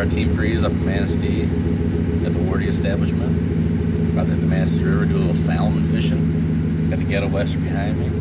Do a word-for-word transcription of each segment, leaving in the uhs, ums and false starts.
our Team Freeze up in Manistee at the Wardy establishment. About at the Manistee River, do a little salmon fishing. Got the ghetto western behind me.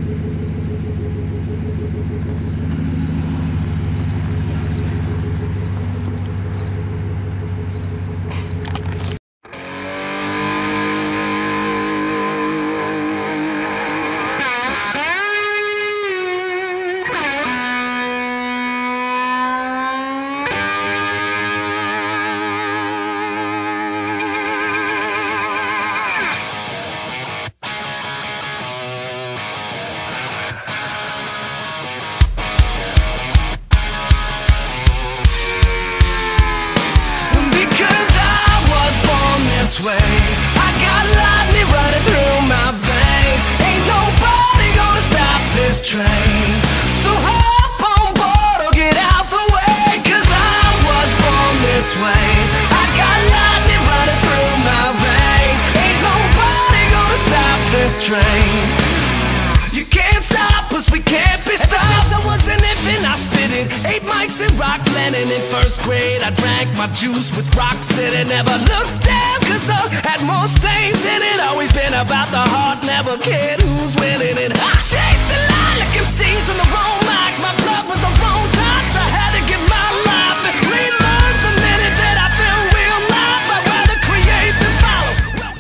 Way. I got lightning running through my veins. Ain't nobody gonna stop this train. So hop on board or get out the way, 'cause I was born this way. I got lightning running through my veins. Ain't nobody gonna stop this train. You can't stop us, we can't be stopped. Ever since I was an infant, I spit it. Eight mics and rock blending in first grade. I drank my juice with rocks in it. Never looked down, 'cause I had more stains in it. Always been about the heart, never cared who's winning it. I chased the line like M Cs on the wrong mic. My blood was the wrong type, so I had to get my life and relearn the minute that I feel real life. I'd rather create than follow.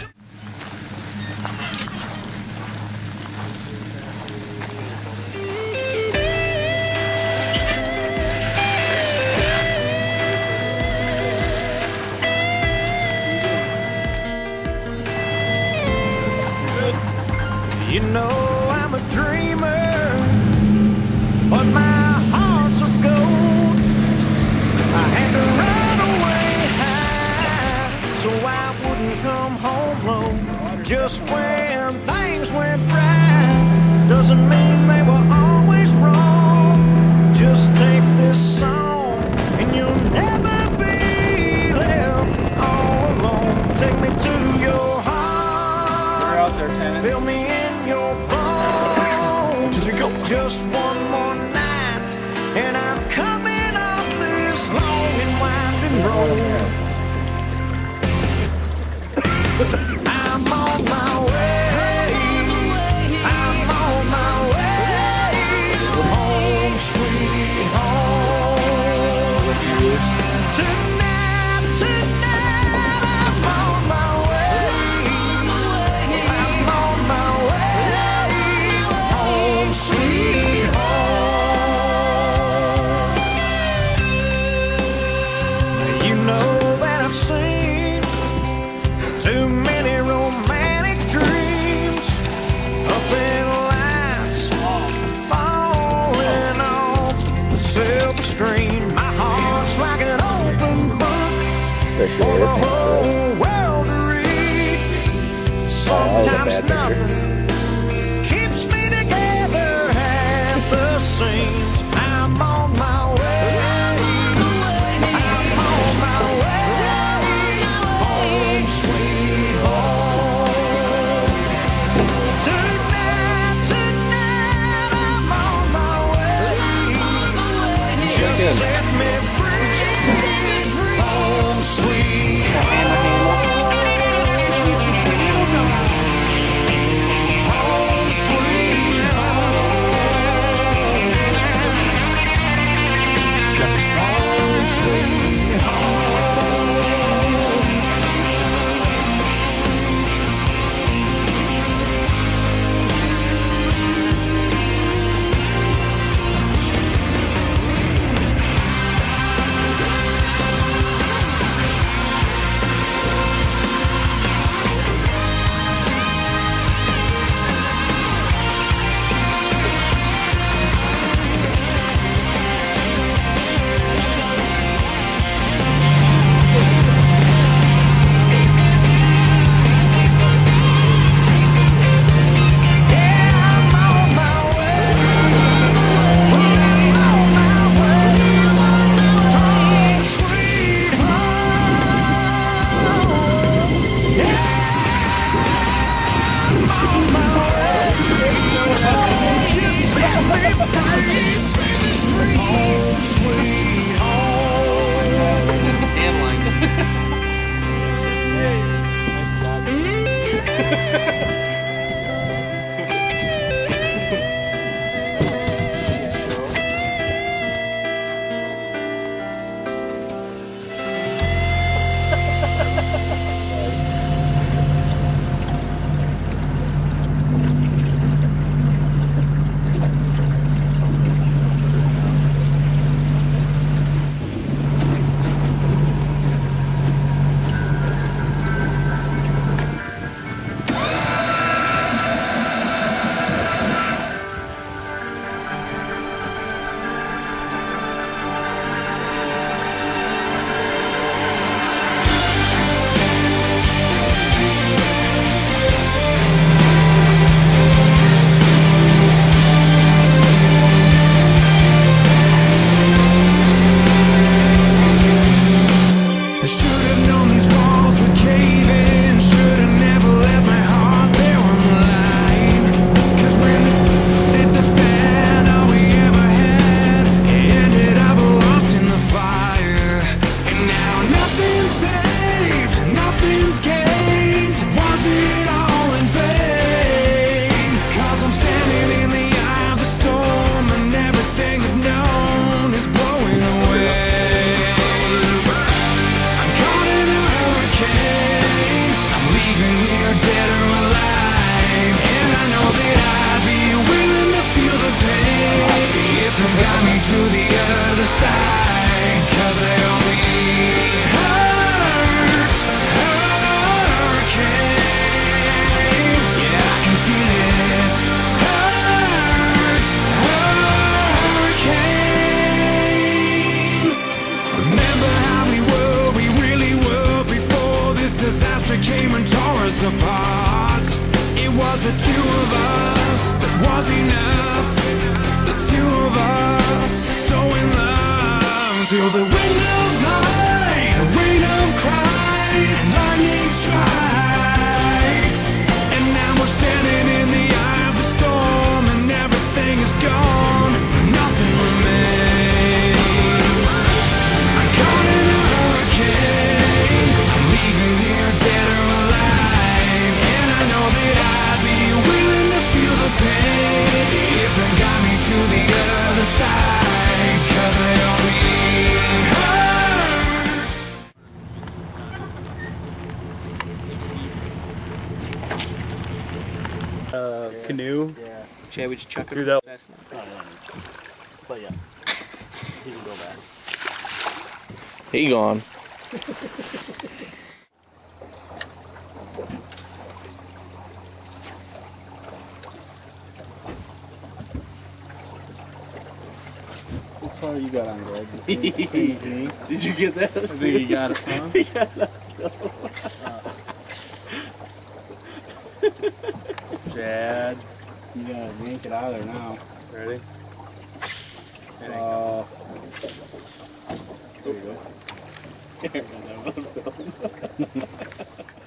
You know I'm a dreamer, but my heart's of gold. I had to run away high, so I wouldn't come home low. Just when things went right, doesn't mean they were always wrong. Just take this song, and you'll never be left all alone. Take me to your heart, We're out there, Tenant. fill me in your bones. Just one more night, and I'm coming up this long and winding road. I'm on my way. I'm on my way. Home, sweet home. Tonight, tonight, I'm on my way. I'm on my way. Home, sweet home. You know that I've seen too many romantic dreams up in lights, falling off the silver screen. My heart's like an open book for the whole world to read. Sometimes nothing keeps me together at the seams. I'm on my way. I'm on my way. Home, sweet home. Tonight, tonight, I'm on my way. Just set me free. Home, sweet home. Home, sweet home. Home, sweet home. Until the wind of light, the rain of cries, lightning strikes. And now we're standing in the eye of the storm, and everything is gone, nothing remains. I'm caught in a hurricane, I'm leaving here dead or alive. And I know that I'd be willing to feel the pain if it got me to the other side, 'cause it only hurts. Uh, canoe? Yeah. Should we just chuck it Through that. fast enough? Oh, yeah. But yes, he can go back. He gone. What car you got on, Greg? Did you get that? I think you got it, huh? Chad, you gotta yank it out of there now. Ready? Uh, there you go.